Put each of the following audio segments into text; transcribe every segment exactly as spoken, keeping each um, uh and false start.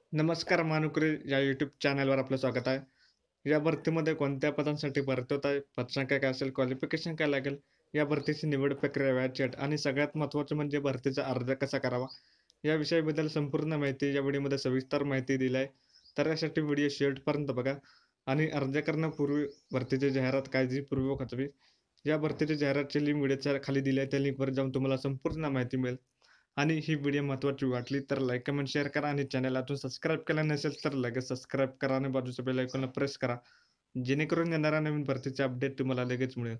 नमस्कार मानुकरी या यूट्यूब चॅनलवर आपलं स्वागत आहे. या भरतीमध्ये कोणत्या पदांसाठी भरती होत आहे, पदसंख्या काय असेल, क्वालिफिकेशन काय लागेल, या भरतीची निवड प्रक्रिया, व्याज अट आणि सगळ्यात महत्त्वाचं म्हणजे भरतीचा अर्ज कसा करावा, या विषयाबद्दल संपूर्ण माहिती या व्हिडिओमध्ये सविस्तर माहिती दिली आहे. तर यासाठी व्हिडिओ शेवटपर्यंत बघा आणि अर्ज करण्यापूर्वी भरतीची जाहिरात काळजीपूर्वक वाचावी. या भरतीची जाहिरातची लिंक व्हिडिओच्या खाली दिली आहे. त्या लिंकवर जाऊन तुम्हाला संपूर्ण माहिती मिळेल. आणि ही व्हिडिओ महत्त्वाची वाटली तर लाईक, कमेंट, शेअर करा आणि चॅनल अजून सबस्क्राईब केलं नसेल तर लगेच सबस्क्राईब करा आणि बाजूच्या बेल आयकॉनला प्रेस करा. जेणेकरून येणाऱ्या नवीन भरतीचे अपडेट तुम्हाला लगेच मिळेल.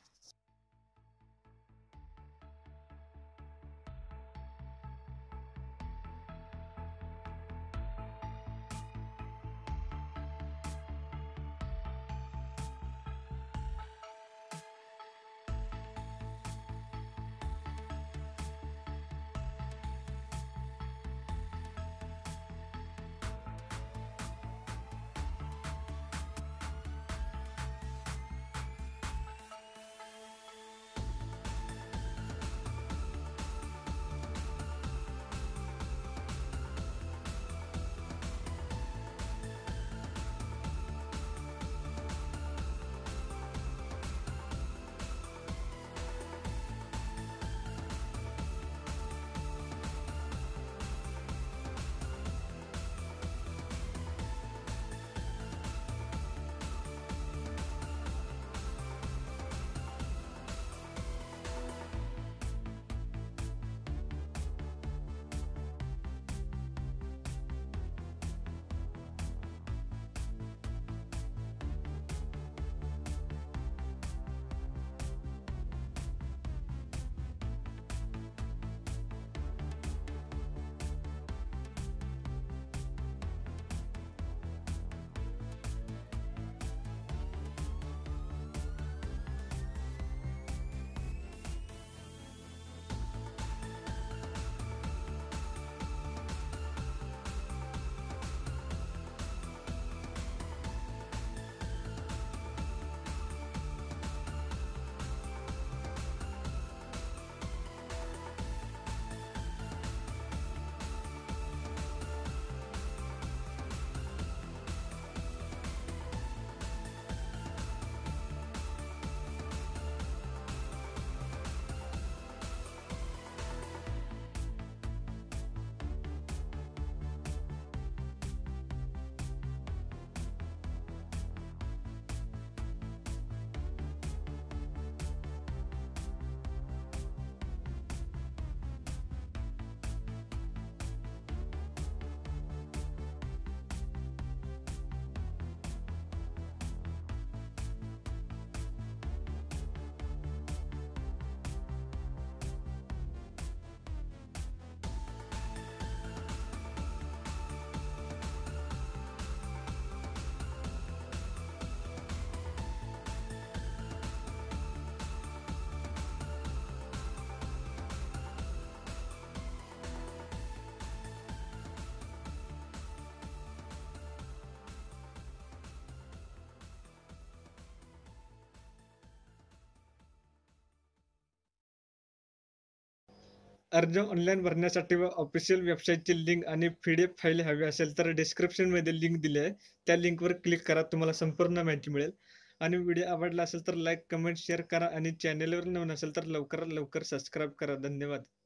अर्ज ऑनलाईन भरण्यासाठी व ऑफिशियल वेबसाईटची लिंक आणि पी-डी-एफ फाईल हवी असेल तर डिस्क्रिप्शनमध्ये लिंक दिली आहे. त्या लिंकवर क्लिक करा. तुम्हाला संपूर्ण माहिती मिळेल. आणि व्हिडिओ आवडला असेल तर लाईक, कमेंट, शेअर करा आणि चॅनेलवर नवीन असेल तर लवकरात लवकर सबस्क्राईब करा. धन्यवाद.